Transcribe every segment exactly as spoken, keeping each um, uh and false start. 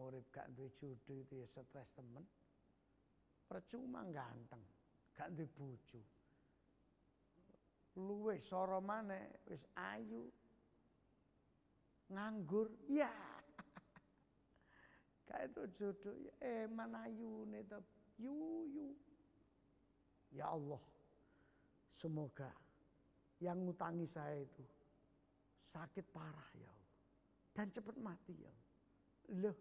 urip gak duwe jodoh itu ya stres temen. Percuma ganteng, gak duwe bojo. Luwih soro maneh wis ayu. Nganggur, ya. Kayak itu jodoh, eh mana ayune to yuyu. Ya Allah, semoga yang ngutangi saya itu sakit parah ya Allah. Dan cepat mati ya Allah. Loh.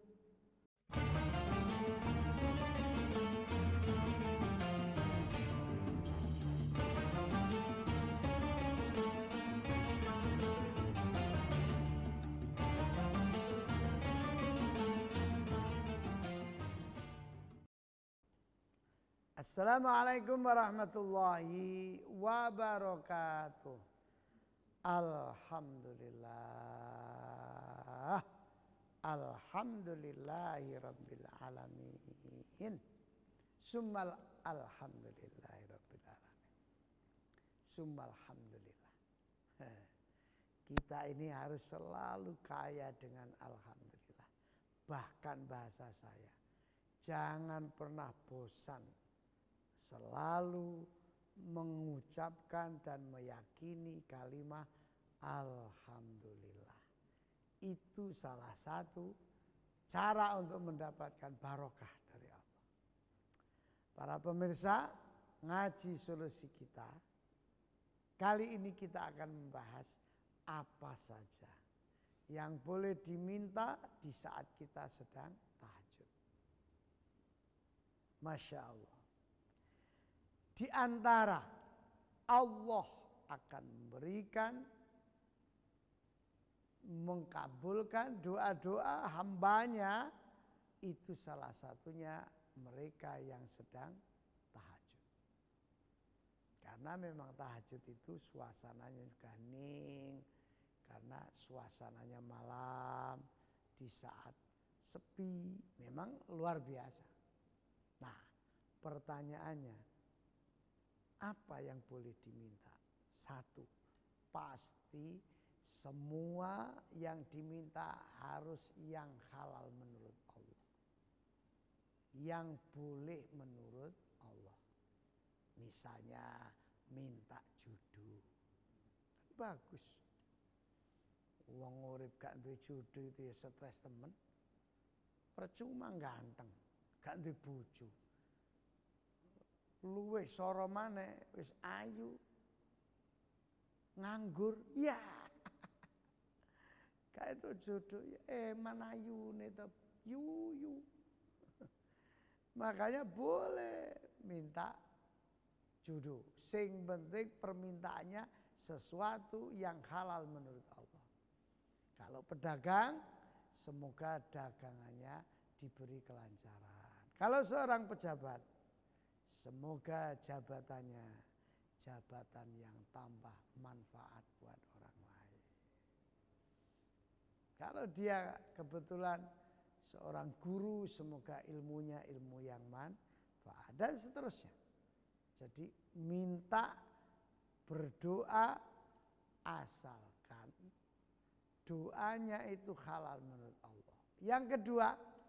Assalamualaikum warahmatullahi wabarakatuh. Alhamdulillah. Alhamdulillahi rabbil alamin. Summal alhamdulillahi rabbil alamin. Summal alhamdulillah. Kita ini harus selalu kaya dengan alhamdulillah. Bahkan bahasa saya, jangan pernah bosan selalu mengucapkan dan meyakini kalimat alhamdulillah. Itu salah satu cara untuk mendapatkan barokah dari Allah. Para pemirsa ngaji solusi kita, kali ini kita akan membahas apa saja yang boleh diminta di saat kita sedang tahajud. Masya Allah. Di antara Allah akan memberikan, mengkabulkan doa-doa hambanya, itu salah satunya mereka yang sedang tahajud. Karena memang tahajud itu suasananya juga hening, karena suasananya malam, di saat sepi, memang luar biasa. Nah, pertanyaannya, apa yang boleh diminta? Satu, pasti semua yang diminta harus yang halal menurut Allah. Yang boleh menurut Allah. Misalnya minta jodoh. Kan bagus. Wong urip gak duwe jodoh itu ya stres temen. Percuma ganteng, gak duwe bojo. Luwih soro maneh wis ayu. Nganggur, ya. Kayak itu jodoh, eh mana ayune to yuyu. Makanya boleh minta jodoh. Sing penting permintaannya sesuatu yang halal menurut Allah. Kalau pedagang, semoga dagangannya diberi kelancaran. Kalau seorang pejabat, semoga jabatannya jabatan yang tambah manfaat buat orang lain. Kalau dia kebetulan seorang guru, semoga ilmunya ilmu yang manfaat dan seterusnya. Jadi minta berdoa asalkan doanya itu halal menurut Allah. Yang kedua,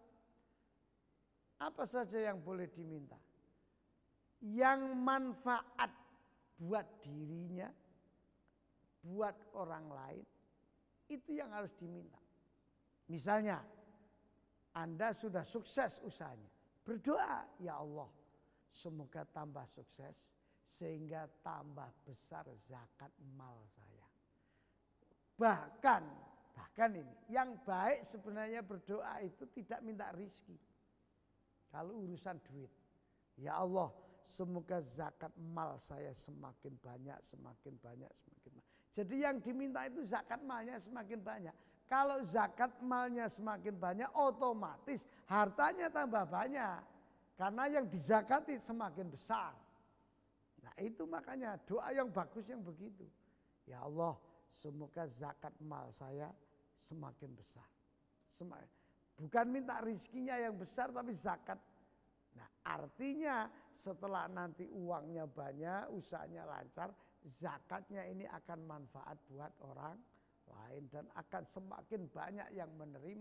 apa saja yang boleh diminta? Yang manfaat buat dirinya, buat orang lain, itu yang harus diminta. Misalnya, Anda sudah sukses usahanya, berdoa, ya Allah, semoga tambah sukses sehingga tambah besar zakat mal saya. Bahkan, bahkan ini, yang baik sebenarnya berdoa itu tidak minta rizki. Kalau urusan duit, ya Allah, semoga zakat mal saya semakin banyak, semakin banyak, semakin banyak. Jadi yang diminta itu zakat malnya semakin banyak. Kalau zakat malnya semakin banyak, otomatis hartanya tambah banyak. Karena yang dizakati semakin besar. Nah itu makanya doa yang bagus yang begitu. Ya Allah, semoga zakat mal saya semakin besar. Bukan minta rizkinya yang besar tapi zakat. Nah artinya setelah nanti uangnya banyak, usahanya lancar, zakatnya ini akan manfaat buat orang lain dan akan semakin banyak yang menerima,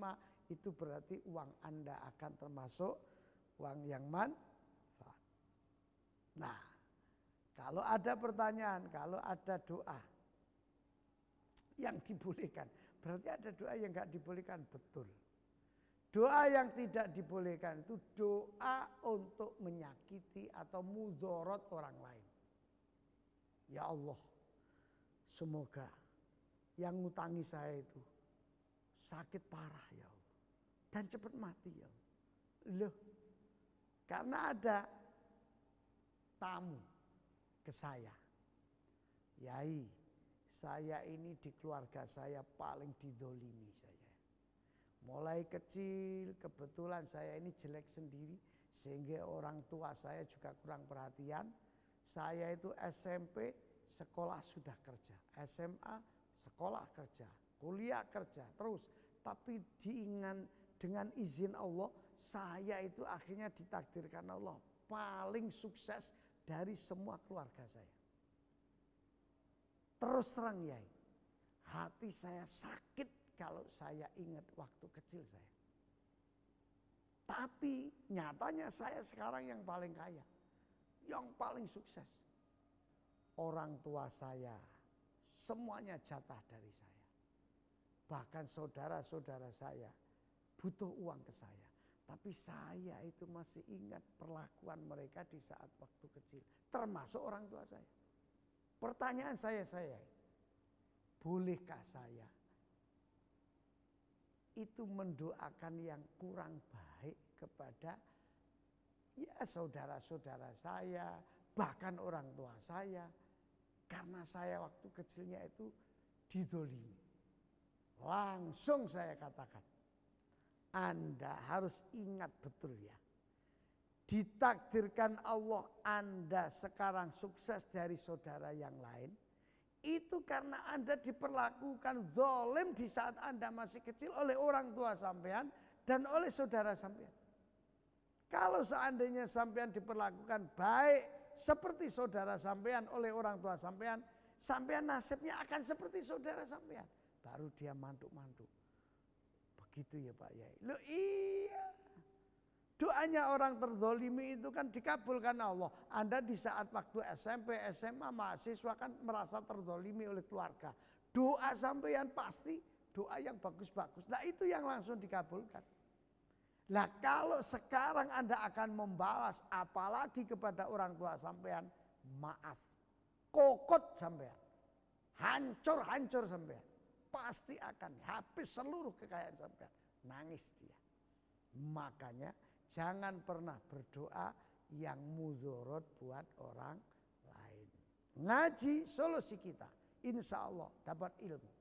itu berarti uang Anda akan termasuk uang yang manfaat. Nah, kalau ada pertanyaan, kalau ada doa yang dibolehkan, berarti ada doa yang enggak dibolehkan, betul. Doa yang tidak dibolehkan itu doa untuk menyakiti atau mudorot orang lain. Ya Allah, semoga yang ngutangi saya itu sakit parah ya Allah. Dan cepat mati ya Allah. Loh, karena ada tamu ke saya. Yai, saya ini di keluarga saya paling didolimi saya. Mulai kecil kebetulan saya ini jelek sendiri. Sehingga orang tua saya juga kurang perhatian. Saya itu S M P sekolah sudah kerja. S M A sekolah kerja. Kuliah kerja terus. Tapi diingat dengan izin Allah, saya itu akhirnya ditakdirkan Allah paling sukses dari semua keluarga saya. Terus terang Yai, hati saya sakit kalau saya ingat waktu kecil saya. Tapi nyatanya saya sekarang yang paling kaya, yang paling sukses. Orang tua saya semuanya jatah dari saya. Bahkan saudara-saudara saya butuh uang ke saya. Tapi saya itu masih ingat perlakuan mereka di saat waktu kecil. Termasuk orang tua saya. Pertanyaan saya, saya, bolehkah saya itu mendoakan yang kurang baik kepada ya saudara-saudara saya, bahkan orang tua saya. Karena saya waktu kecilnya itu didolimi. Langsung saya katakan, Anda harus ingat betul ya. Ditakdirkan Allah Anda sekarang sukses dari saudara yang lain. Itu karena Anda diperlakukan zalim di saat Anda masih kecil oleh orang tua sampean dan oleh saudara sampean. Kalau seandainya sampean diperlakukan baik seperti saudara sampean oleh orang tua sampean, sampean nasibnya akan seperti saudara sampean. Baru dia mantuk-mantuk. Begitu ya Pak Yai. Loh iya. Doanya orang terzolimi itu kan dikabulkan Allah. Anda di saat waktu S M P, S M A, mahasiswa kan merasa terzolimi oleh keluarga. Doa sampean pasti doa yang bagus-bagus. Nah itu yang langsung dikabulkan. Nah kalau sekarang Anda akan membalas apalagi kepada orang tua sampean, maaf. Kokot sampean. Hancur-hancur sampean. Pasti akan habis seluruh kekayaan sampean. Nangis dia. Makanya jangan pernah berdoa yang mudorot buat orang lain. Ngaji solusi kita. Insya Allah dapat ilmu.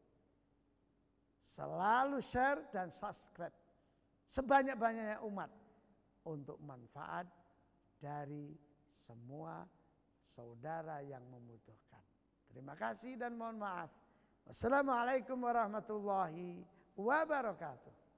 Selalu share dan subscribe. Sebanyak-banyaknya umat. Untuk manfaat dari semua saudara yang membutuhkan. Terima kasih dan mohon maaf. Wassalamualaikum warahmatullahi wabarakatuh.